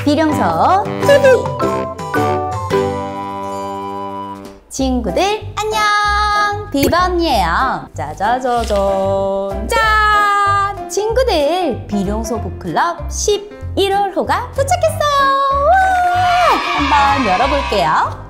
비룡소 TV. 친구들 안녕, 비바 언니예요. 짜자자잔, 짠! 친구들, 비룡소 북클럽 11월호가 도착했어요. 와! 한번 열어볼게요.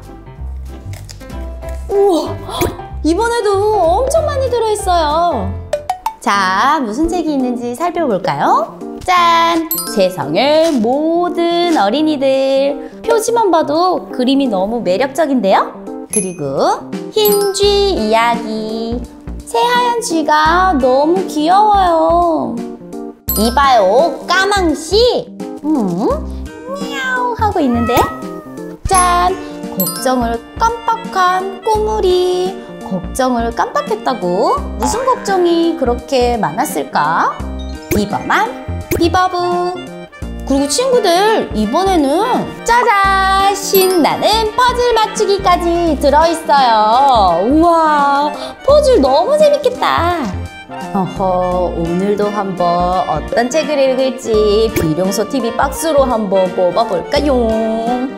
우와, 이번에도 엄청 많이 들어있어요. 자, 무슨 책이 있는지 살펴볼까요? 짠! 세상의 모든 어린이들. 표지만 봐도 그림이 너무 매력적인데요? 그리고 흰 쥐 이야기. 새하얀 쥐가 너무 귀여워요. 이봐요, 까망씨. 미야우 하고 있는데? 짠! 걱정을 깜빡한 꼬물이. 걱정을 깜빡했다고? 무슨 걱정이 그렇게 많았을까? 비버맘, 비버부. 그리고 친구들, 이번에는 짜잔! 신나는 퍼즐 맞추기까지 들어있어요. 우와, 퍼즐 너무 재밌겠다. 어허, 오늘도 한번 어떤 책을 읽을지 비룡소 TV 박스로 한번 뽑아볼까요?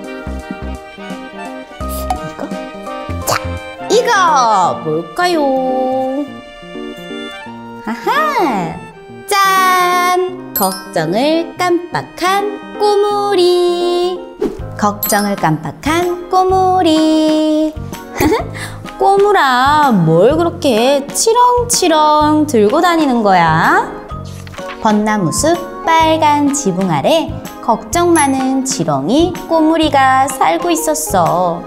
이거 뭘까요? 아하! 짠! 걱정을 깜빡한 꼬물이. 걱정을 깜빡한 꼬물이. 꼬물아, 뭘 그렇게 치렁치렁 들고 다니는 거야? 벚나무숲 빨간 지붕 아래 걱정 많은 지렁이 꼬물이가 살고 있었어.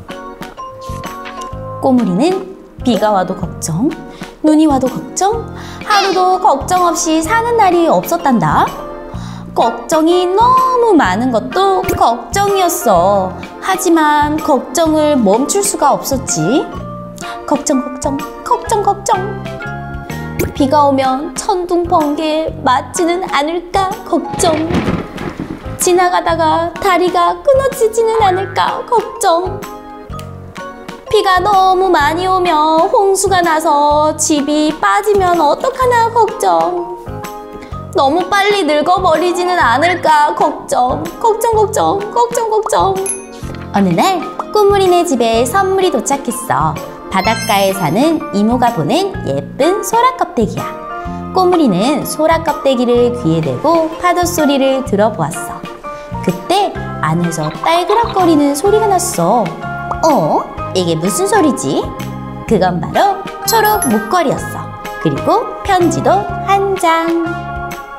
꼬물이는 비가 와도 걱정, 눈이 와도 걱정, 하루도 걱정 없이 사는 날이 없었단다. 걱정이 너무 많은 것도 걱정이었어. 하지만 걱정을 멈출 수가 없었지. 걱정, 걱정, 걱정, 걱정. 비가 오면 천둥 번개 맞지는 않을까 걱정. 지나가다가 다리가 끊어지지는 않을까 걱정. 비가 너무 많이 오면 홍수가 나서 집이 빠지면 어떡하나 걱정. 너무 빨리 늙어버리지는 않을까 걱정. 걱정, 걱정, 걱정, 걱정. 어느 날 꼬물이네 집에 선물이 도착했어. 바닷가에 사는 이모가 보낸 예쁜 소라 껍데기야. 꼬물이는 소라 껍데기를 귀에 대고 파도 소리를 들어보았어. 그때 안에서 딸그락거리는 소리가 났어. 이게 무슨 소리지? 그건 바로 초록 목걸이였어. 그리고 편지도 한 장.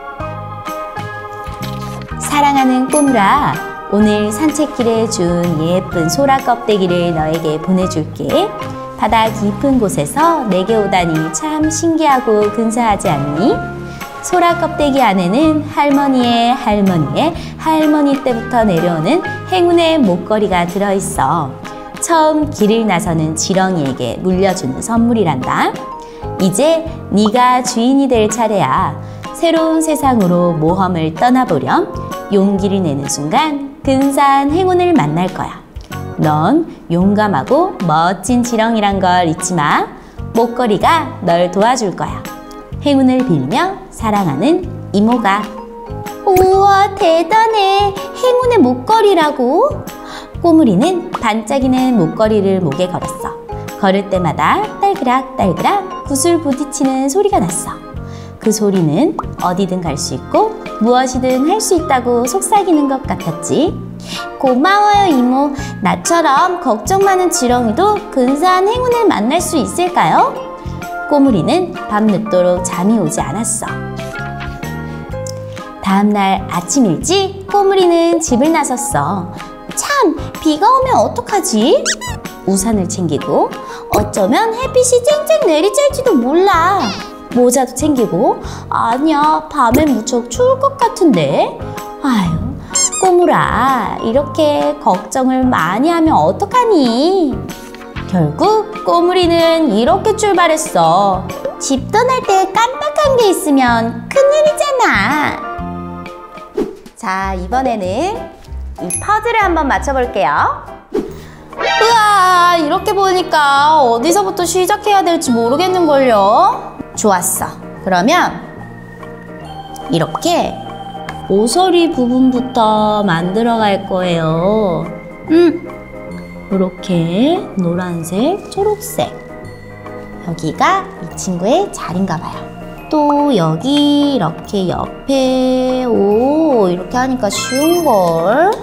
사랑하는 꼬물아, 오늘 산책길에 준 예쁜 소라 껍데기를 너에게 보내줄게. 바다 깊은 곳에서 내게 오다니 참 신기하고 근사하지 않니? 소라 껍데기 안에는 할머니의 할머니의 할머니 때부터 내려오는 행운의 목걸이가 들어있어. 처음 길을 나서는 지렁이에게 물려주는 선물이란다. 이제 네가 주인이 될 차례야. 새로운 세상으로 모험을 떠나보렴. 용기를 내는 순간 근사한 행운을 만날 거야. 넌 용감하고 멋진 지렁이란 걸 잊지 마. 목걸이가 널 도와줄 거야. 행운을 빌며 사랑하는 이모가. 우와, 대단해. 행운의 목걸이라고? 꼬물이는 반짝이는 목걸이를 목에 걸었어. 걸을 때마다 딸그락 딸그락 붓을 부딪히는 소리가 났어. 그 소리는 어디든 갈 수 있고 무엇이든 할 수 있다고 속삭이는 것 같았지. 고마워요 이모. 나처럼 걱정 많은 지렁이도 근사한 행운을 만날 수 있을까요? 꼬물이는 밤늦도록 잠이 오지 않았어. 다음날 아침 일찍 꼬물이는 집을 나섰어. 참, 비가 오면 어떡하지? 우산을 챙기고 어쩌면 햇빛이 쨍쨍 내리쬐지도 몰라. 모자도 챙기고. 아니야, 밤엔 무척 추울 것 같은데. 아유, 꼬물아, 이렇게 걱정을 많이 하면 어떡하니? 결국 꼬물이는 이렇게 출발했어. 집 떠날 때 깜빡한 게 있으면 큰일이잖아. 자, 이번에는 이 퍼즐을 한번 맞춰볼게요. 우와, 이렇게 보니까 어디서부터 시작해야 될지 모르겠는걸요. 좋았어. 그러면 이렇게 모서리 부분부터 만들어 갈 거예요. 이렇게 노란색, 초록색. 여기가 이 친구의 자리인가 봐요. 또 여기 이렇게 옆에 이렇게 하니까 쉬운걸.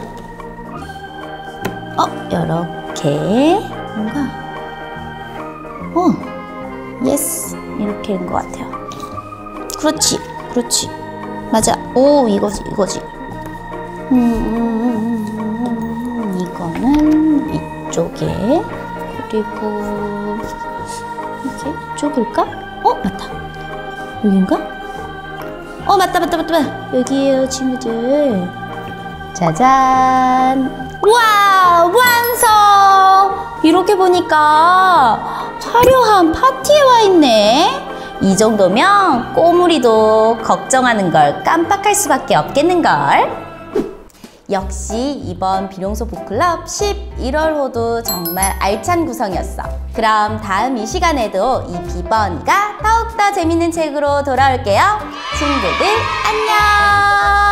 이렇게 뭔가 예스 이렇게인 것 같아요. 그렇지 맞아. 이거지. 이거는 이쪽에, 그리고 이게 이쪽일까? 맞다. 여긴가? 맞다. 여기에요, 친구들. 짜잔. 우와, 완성! 이렇게 보니까 화려한 파티에 와 있네. 이 정도면 꼬물이도 걱정하는 걸 깜빡할 수밖에 없겠는걸. 역시 이번 비룡소 북클럽 11월호도 정말 알찬 구성이었어. 그럼 다음 이 시간에도 이 비버 언니가 더욱더 재밌는 책으로 돌아올게요. 친구들 안녕!